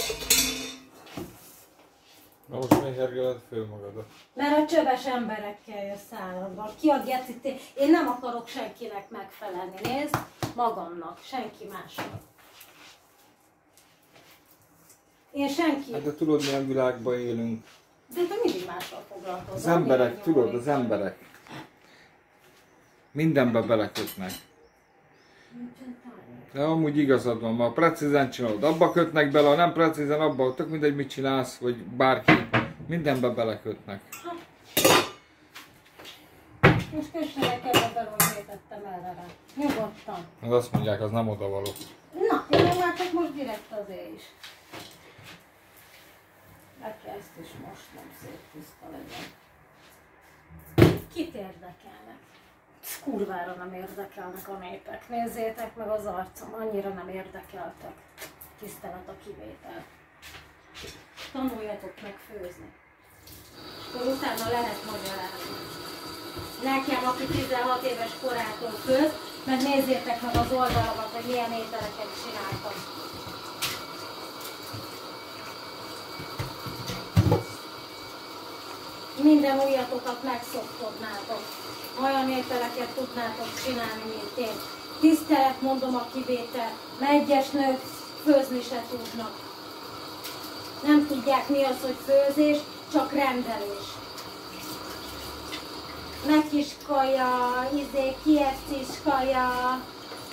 Na most még hergeled föl magadat. Mert a csöves emberekkel jössz állandóan. Ki a geci? Én nem akarok senkinek megfelelni. Nézd, magamnak, senki másnak. Én senki. Hát de tudod, milyen világban élünk. De te mindig mással foglalkozol. Az emberek, tudod, az emberek. Mindenbe belekötnek. De amúgy igazad van, ma precízen csinálod, abba kötnek bele, ha nem precízen, abba, tök mindegy mit csinálsz, vagy bárki, mindenbe belekötnek. Most kössenek ebbe bele, hogy értettem erre rá. Nyugodtan. Az azt mondják, az nem odavaló. Na, én meglátok most direkt azért is. Be kell ezt is mosnom, szép tiszta legyen. Kit érdekelnek? Kurvára nem érdekelnek a népek. Nézzétek meg az arcom, annyira nem érdekeltek. Tisztelet a kivétel. Tanuljatok meg főzni. Akkor utána lehet magyarázni. Nekem, aki 16 éves korától főz, meg nézzétek meg az oldalamat, hogy milyen ételeket csináltam. Minden újatokat megszoktodnátok. Olyan ételeket tudnátok csinálni, mint én. Tisztelet, mondom a kivétel, mert egyes nők főzni se tudnak. Nem tudják mi az, hogy főzés, csak rendelés. Mekis kaja, kiesztis kaja,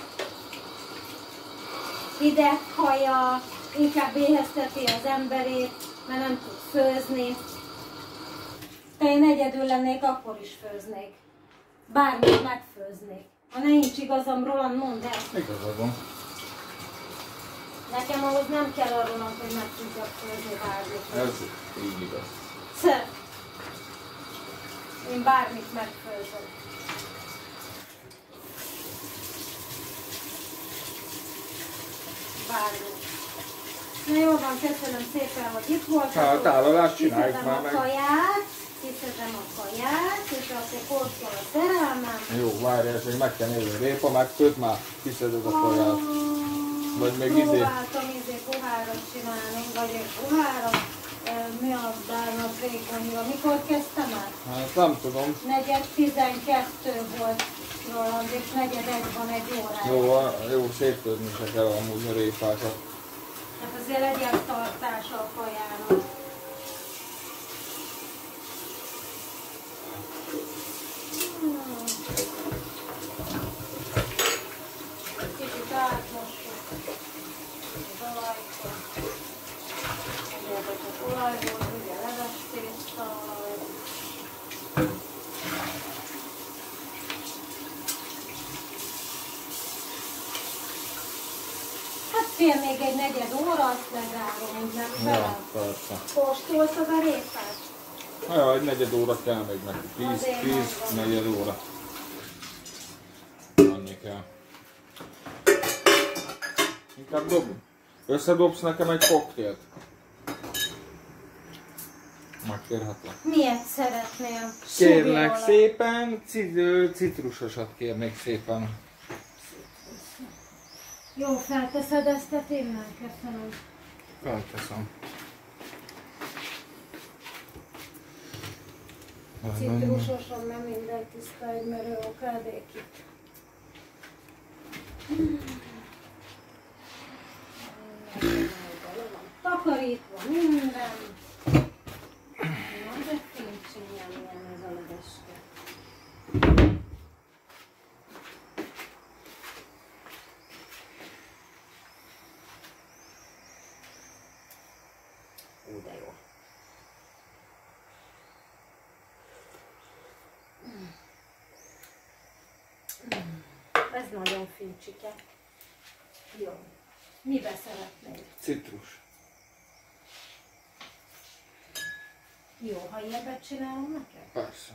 hideg kaja, inkább éhezteti az emberét, mert nem tud főzni. Ha én egyedül lennék, akkor is főznék. Bármit megfőznék. Ha nincs igazam, Roland, mondd el. Igazad van. Nekem ahhoz nem kell arról, hogy meg tudjak főzni bármit. Ez így igaz. Szer. Én bármit megfőzök. Bármit. Na jó van, köszönöm szépen, hogy itt voltatok. Hát tálalást csináljuk már meg. Kiszedem a kaját, és akkor korszol a szerelmem. Jó, várj, ez még meg kell nézni. Répa megfőtt már, kiszeded a kaját. Vagy még idén. Próbáltam pohárat csinálni, vagy egy pohára. Mi a bárnap vékonyra? Mikor kezdtem el? Hát nem tudom. 4:12 volt Roland, és 4:01 egy órája. Jó, széttörni se kell amúgy a répákat. Hát azért legyen tartása a kajának. Kicsit átmossuk az olajkot. Egyébként az olajból, ugye leves tésztal. Hát fél még egy negyed óra, azt lezárom, úgy megfelel. Ja, persze. Kóstoltad a répát? Ja, egy negyed óra kell még neki. 10 negyed óra. Annyi kell. Inkább összedobsz nekem egy koktélt? Megkérhetlek. Miért szeretnél? Kérlek Szúrjól. szépen, citrusosat kérnék szépen. Jó, felteszed ezt a tényleg? Köszönöm. Felteszem. Citrusosan, nem minden tiszta egy merő okádékig. Takarítva minden. Na, de fincsinyen milyen ez a leveske. Ó, de jó. Ez nagyon fincsike. Jó. Mibe szeretnéd? Citrus. Jó, ha ilyet csinálom neked? Persze.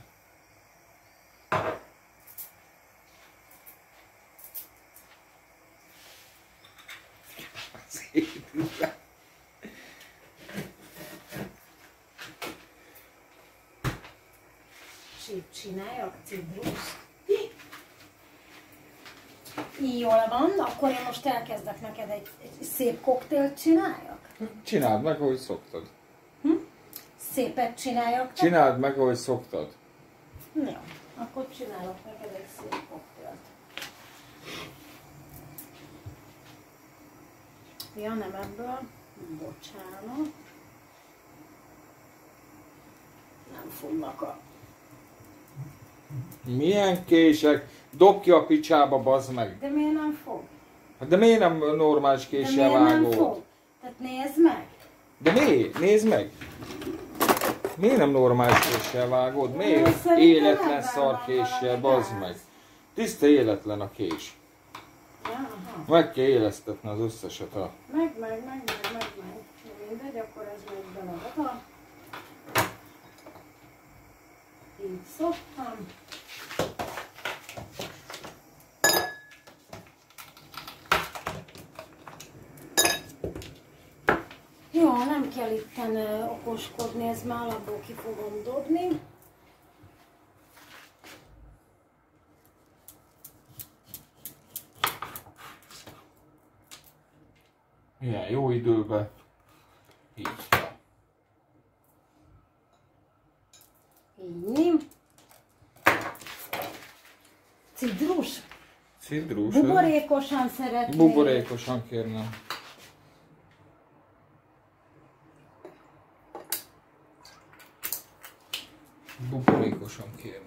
kávését csináljak, citruszt. Jól van, akkor én most elkezdek neked egy szép koktélt csináljak. Csináld meg, ahogy szoktad. Szépet csináljak. Csináld meg, ahogy szoktad. Jó, akkor csinálok neked egy szép koktélt. Ja, nem ebből. Bocsánat. Nem fognak a... Milyen kések? Dob ki a picsába, bazd meg! De miért nem fog? De miért nem normális De késsel miért nem vágod? fog? Tehát nézd meg! De miért? Nézd meg! Miért nem normális késsel vágod? Miért Szerintem életlen ebben szar van késsel, valami bazd gáz. meg? Tiszta életlen a kés. Aha. Meg kell élesztetni az összeset a... Meg. Mindegy, akkor ez megy bele oda. Így szoktam. Jó, nem kell itten okoskodni, ez már alapból ki fogom dobni. Ilyen jó időben. Így. Így. Citrus. Citrus. Buborékosan szeretnék. Buborékosan kérnem. Buborékosan kérnem.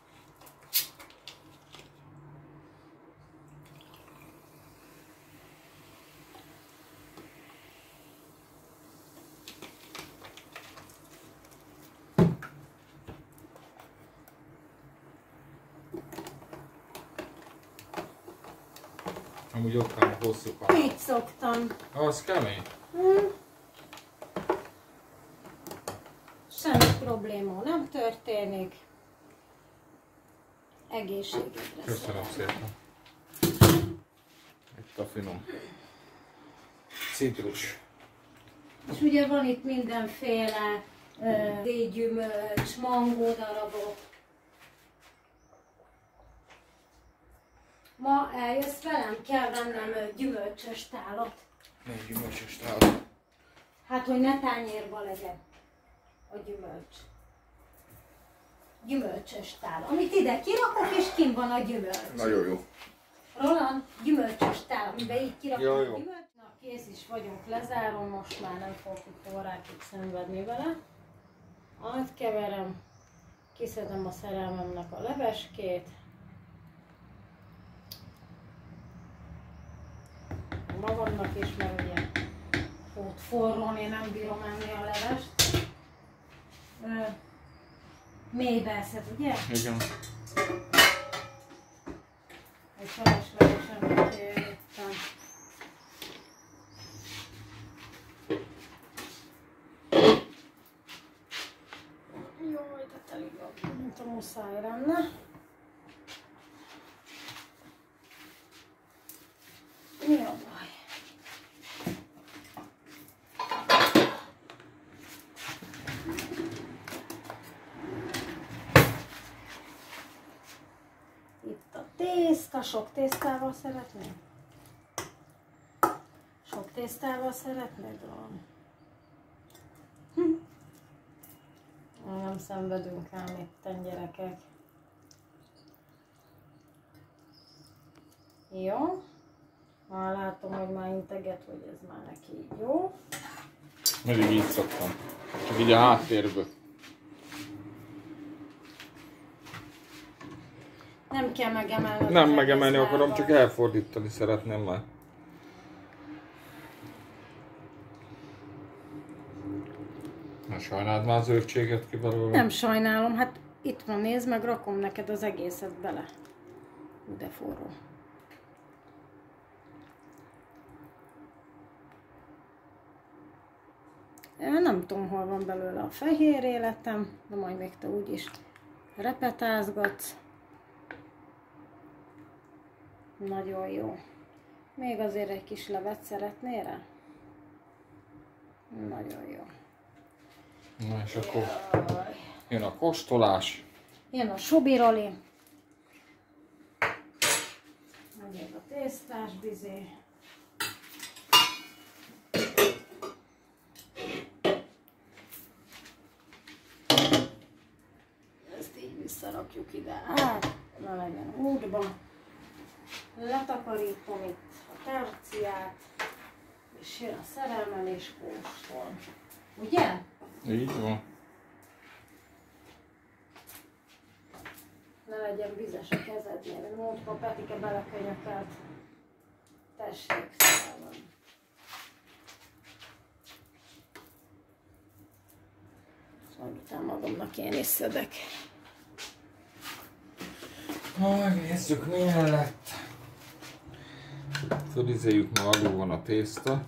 Amúgy ott van a hosszú kanál. Így szoktam. Az kemény. Semmi probléma nem történik. Egészségedre. Köszönöm szépen. Itt a finom citrus. És ugye van itt mindenféle gyümölcs, mangó darabok. Ma eljössz velem, kell vennem gyümölcsös tálat. Még gyümölcsös tálat. Hát, hogy ne tányérba legyen a gyümölcs. Gyümölcsös tál. Amit ide kirakok, és kint van a gyümölcs. Nagyon jó. Roland, gyümölcsös tál, amiben így kirakok Jó, a jó. gyümölcs. Na, kész is vagyunk, lezárom, most már nem fogok itt órákig szenvedni vele. Átkeverem, kiszedem a szerelmemnek a leveskét. Magamnak is, mert ugye forrón én nem bírom enni a levest. Mélybe eszed, ugye? Igen. Egy feleslegesen megkértem. Jaj, de teli van, mint a muszáj lenne. Mi a baj? Itt a tészta, sok tésztával szeretnéd? Sok tésztával szeretnéd? Nem szenvedünk ám itten, gyerekek. Jó. Már látom, hogy már integet, hogy ez már neki így jó. Mindig így szoktam. Csak így a háttérből. Nem kell megemelni. Nem megemelni akarom, csak elfordítani szeretném már. Na, sajnáld már a zöldséget ki belőle. Nem sajnálom, hát itt van, nézd meg, rakom neked az egészet bele. De forró. Nem tudom, hol van belőle a fehér életem, de majd még te úgyis repetázgatsz. Nagyon jó. Még azért egy kis levet szeretnél rá? Nagyon jó. Na és akkor jön a kóstolás. Jön a subiroli. Megyek a tésztás bizé. Ezt így visszarakjuk ide. Hát, ne legyen útba. Letakarítom itt a terciát, és jön a szerelmelés kóstol. Ugye? Így van. Ne legyen vizes a kezednél, mert múltkor Petike belekönyökelt. Tessék, szerelem. Majd utána magamnak én is szedek. Nézzük, milyen lett. Fölizéljük, ma alul van a tészta.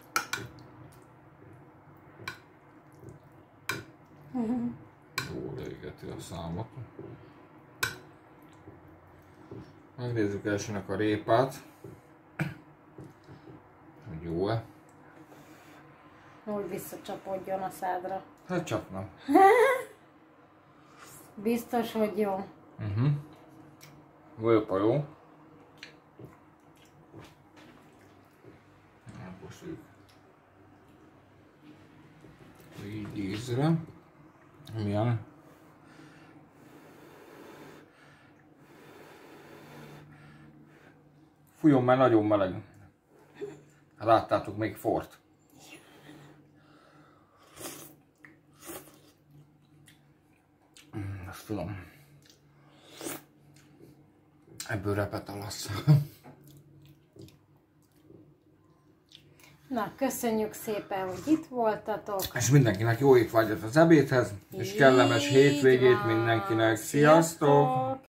Jól égeti a számot. Megnézzük elsőnek a répát. Hogy jó-e? Úgy visszacsapódjon a szádra. Hát csak nem. Biztos, hogy jó. Völpa jó. Elkosjuk. Így ízre. Milyen? Fújjon, mert nagyon meleg. Láttátok még Fort. Ezt tudom. Ebből repet a lesz. Na, köszönjük szépen, hogy itt voltatok. És mindenkinek jó étvágyat az ebédhez, és kellemes hétvégét mindenkinek. Sziasztok!